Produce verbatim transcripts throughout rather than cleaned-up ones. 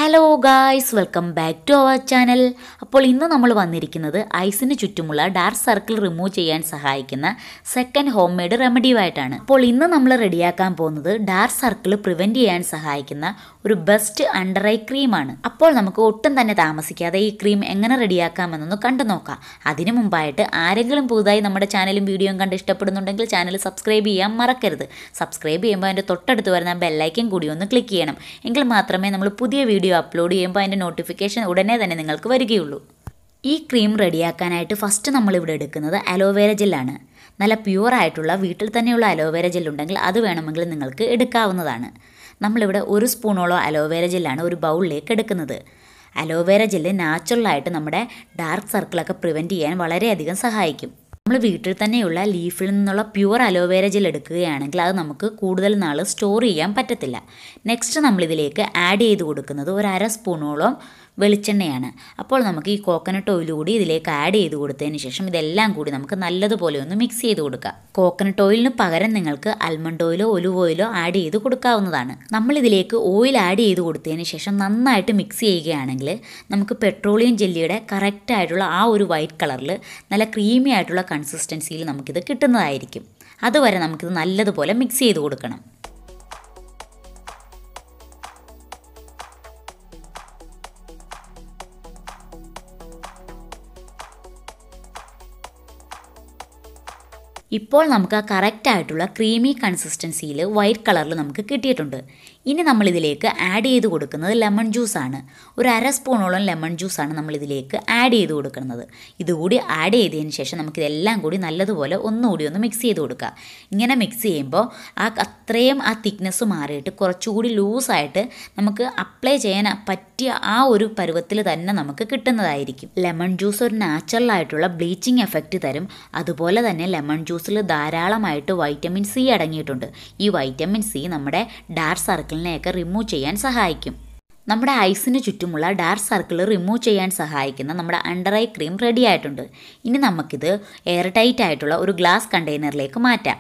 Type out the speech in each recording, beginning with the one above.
Hello guys, welcome back to our channel. അപ്പോൾ ഇന്ന് നമ്മൾ വന്നിരിക്കുന്നത് ഐസിന് ചുറ്റുമുള്ള ഡാർക്ക് സർക്കിൾ റിമൂവ് ചെയ്യാൻ സഹായിക്കുന്ന സെക്കൻഡ് ഹോം മെയ്ഡ് റെമഡിയുമായിട്ടാണ്. അപ്പോൾ ഇന്ന് നമ്മൾ റെഡിയാക്കാൻ പോകുന്നത് ഡാർക്ക് സർക്കിൾ പ്രിവെൻറ്റ് ചെയ്യാൻ സഹായിക്കുന്ന ഒരു ബെസ്റ്റ് അണ്ടർ ഐ ക്രീമാണ്. അപ്പോൾ നമുക്ക് ഒട്ടും തന്നെ താമസിക്കാതെ ഈ ക്രീം എങ്ങനെ റെഡിയാക്കാമെന്നൊന്ന് കണ്ടു നോക്കാം. അതിനു മുമ്പായിട്ട് ആരെങ്കിലും പുതുതായി നമ്മുടെ ചാനലും വീഡിയോയും കണ്ട് ഇഷ്ടപ്പെടുന്നുണ്ടെങ്കിൽ ചാനൽ സബ്സ്ക്രൈബ് ചെയ്യാൻ മറക്കരുത്. സബ്സ്ക്രൈബ് ചെയ്യുമ്പോൾ അതിൻ്റെ തൊട്ടടുത്ത് വരുന്ന ബെല്ലൈക്കൻ കൂടി ഒന്ന് ക്ലിക്ക് ചെയ്യണം. എങ്കിൽ മാത്രമേ നമ്മൾ പുതിയ വീഡിയോ അപ്ലോഡ് ചെയ്യുമ്പോൾ അതിൻ്റെ നോട്ടിഫിക്കേഷൻ ഉടനെ തന്നെ നിങ്ങൾക്ക് വരികയുള്ളൂ. ഈ ക്രീം റെഡിയാക്കാനായിട്ട് ഫസ്റ്റ് നമ്മളിവിടെ എടുക്കുന്നത് അലോവേര ജെല്ലാണ്. നല്ല പ്യുവർ ആയിട്ടുള്ള വീട്ടിൽ തന്നെയുള്ള അലോവേര ജെല്ലുണ്ടെങ്കിൽ അത് വേണമെങ്കിൽ നിങ്ങൾക്ക് എടുക്കാവുന്നതാണ്. നമ്മളിവിടെ ഒരു സ്പൂണോളം അലോവേര ജെല്ലാണ് ഒരു ബൗളിലേക്ക് എടുക്കുന്നത്. അലോവേര ജെല്ല് നാച്ചുറലായിട്ട് നമ്മുടെ ഡാർക്ക് സർക്കിളൊക്കെ പ്രിവെൻറ്റ് ചെയ്യാൻ വളരെയധികം സഹായിക്കും. നമ്മൾ വീട്ടിൽ തന്നെയുള്ള ലീഫിൽ നിന്നുള്ള പ്യുവർ അലോവേര ജെൽ എടുക്കുകയാണെങ്കിൽ അത് നമുക്ക് കൂടുതൽ നാൾ സ്റ്റോർ ചെയ്യാൻ പറ്റത്തില്ല. നെക്സ്റ്റ് നമ്മളിതിലേക്ക് ആഡ് ചെയ്ത് കൊടുക്കുന്നത് ഒരു അര സ്പൂണോളം വെളിച്ചെണ്ണയാണ്. അപ്പോൾ നമുക്ക് ഈ കോക്കനട്ട് ഓയിൽ കൂടി ഇതിലേക്ക് ആഡ് ചെയ്ത് കൊടുത്തതിന് ശേഷം ഇതെല്ലാം കൂടി നമുക്ക് നല്ലതുപോലെ ഒന്ന് മിക്സ് ചെയ്ത് കൊടുക്കാം. കോക്കനട്ട് ഓയിലിന് പകരം നിങ്ങൾക്ക് ആൽമണ്ട് ഓയിലോ ഒലിവ് ഓയിലോ ആഡ് ചെയ്ത് കൊടുക്കാവുന്നതാണ്. നമ്മളിതിലേക്ക് ഓയിൽ ആഡ് ചെയ്ത് കൊടുത്തതിന് ശേഷം നന്നായിട്ട് മിക്സ് ചെയ്യുകയാണെങ്കിൽ നമുക്ക് പെട്രോളിയം ജെല്ലിയുടെ കറക്റ്റായിട്ടുള്ള ആ ഒരു വൈറ്റ് കളറിൽ നല്ല ക്രീമി ആയിട്ടുള്ള കൺസിസ്റ്റൻസിയിൽ നമുക്കിത് കിട്ടുന്നതായിരിക്കും. അതുവരെ നമുക്കിത് നല്ലതുപോലെ മിക്സ് ചെയ്ത് കൊടുക്കണം. ഇപ്പോൾ നമുക്ക് ആ കറക്റ്റായിട്ടുള്ള ക്രീമി കൺസിസ്റ്റൻസിയിൽ വൈറ്റ് കളറിൽ നമുക്ക് കിട്ടിയിട്ടുണ്ട്. ഇനി നമ്മളിതിലേക്ക് ആഡ് ചെയ്ത് കൊടുക്കുന്നത് ലെമൺ ജ്യൂസാണ്. ഒരു അര സ്പൂണോളം ലെമൺ ജ്യൂസാണ് നമ്മളിതിലേക്ക് ആഡ് ചെയ്ത് കൊടുക്കുന്നത്. ഇതുകൂടി ആഡ് ചെയ്തതിന് ശേഷം നമുക്കിതെല്ലാം കൂടി നല്ലതുപോലെ ഒന്നുകൂടി ഒന്ന് മിക്സ് ചെയ്ത് കൊടുക്കുക. ഇങ്ങനെ മിക്സ് ചെയ്യുമ്പോൾ ആ അത്രയും ആ തിക്നെസ് മാറിയിട്ട് കുറച്ചുകൂടി ലൂസായിട്ട് നമുക്ക് അപ്ലൈ ചെയ്യാൻ പറ്റിയ ആ ഒരു പരുവത്തിൽ തന്നെ നമുക്ക് കിട്ടുന്നതായിരിക്കും. ലെമൺ ജ്യൂസ് ഒരു നാച്ചുറലായിട്ടുള്ള ബ്ലീച്ചിങ് എഫക്റ്റ് തരും. അതുപോലെ തന്നെ ലെമൺ ജ്യൂസിൽ ധാരാളമായിട്ട് വൈറ്റമിൻ സി അടങ്ങിയിട്ടുണ്ട്. ഈ വൈറ്റമിൻ സി നമ്മുടെ ഡാർക്ക് സർക്കിളിനെയൊക്കെ റിമൂവ് ചെയ്യാൻ സഹായിക്കും. നമ്മുടെ ഐസിന് ചുറ്റുമുള്ള ഡാർക്ക് സർക്കിൾ റിമൂവ് ചെയ്യാൻ സഹായിക്കുന്ന നമ്മുടെ അണ്ടർ ഐ ക്രീം റെഡി ആയിട്ടുണ്ട്. ഇനി നമുക്കിത് എയർ ടൈറ്റ് ആയിട്ടുള്ള ഒരു ഗ്ലാസ് കണ്ടെയ്നറിലേക്ക് മാറ്റാം.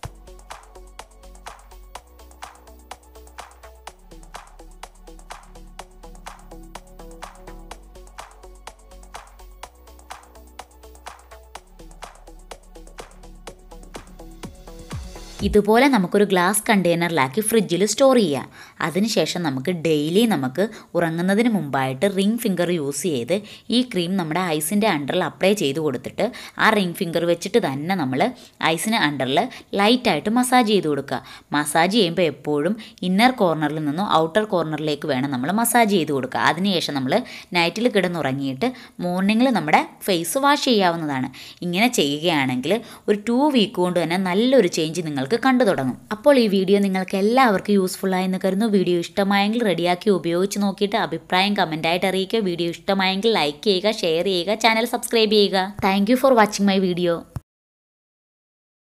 ഇതുപോലെ നമുക്കൊരു ഗ്ലാസ് കണ്ടെയ്നറിലാക്കി ഫ്രിഡ്ജിൽ സ്റ്റോർ ചെയ്യാം. അതിനുശേഷം നമുക്ക് ഡെയിലി നമുക്ക് ഉറങ്ങുന്നതിന് മുമ്പായിട്ട് റിംഗ് ഫിംഗർ യൂസ് ചെയ്ത് ഈ ക്രീം നമ്മുടെ ഐസിൻ്റെ അണ്ടറിൽ അപ്ലൈ ചെയ്ത് കൊടുത്തിട്ട് ആ റിംഗ് ഫിംഗർ വെച്ചിട്ട് തന്നെ നമ്മൾ ഐസിന് അണ്ടറിൽ ലൈറ്റായിട്ട് മസാജ് ചെയ്ത് കൊടുക്കുക. മസാജ് ചെയ്യുമ്പോൾ എപ്പോഴും ഇന്നർ കോർണറിൽ നിന്നും ഔട്ടർ കോർണറിലേക്ക് വേണം നമ്മൾ മസാജ് ചെയ്ത് കൊടുക്കുക. അതിനുശേഷം നമ്മൾ നൈറ്റിൽ കിടന്നുറങ്ങിയിട്ട് മോർണിംഗിൽ നമ്മുടെ ഫേസ് വാഷ് ചെയ്യാവുന്നതാണ്. ഇങ്ങനെ ചെയ്യുകയാണെങ്കിൽ ഒരു ടു വീക്ക് കൊണ്ട് തന്നെ നല്ലൊരു ചേഞ്ച് നിങ്ങൾക്ക് കണ്ടു തുടങ്ങും. അപ്പോൾ ഈ വീഡിയോ നിങ്ങൾക്ക് എല്ലാവർക്കും യൂസ്ഫുൾ ആയെന്ന് കരുതുന്നു. വീഡിയോ ഇഷ്ടമായെങ്കിൽ റെഡിയാക്കി ഉപയോഗിച്ച് നോക്കിയിട്ട് അഭിപ്രായം കമൻറ്റായിട്ട് അറിയിക്കുക. വീഡിയോ ഇഷ്ടമായെങ്കിൽ ലൈക്ക് ചെയ്യുക, ഷെയർ ചെയ്യുക, ചാനൽ സബ്സ്ക്രൈബ് ചെയ്യുക. Thank you for watching my video.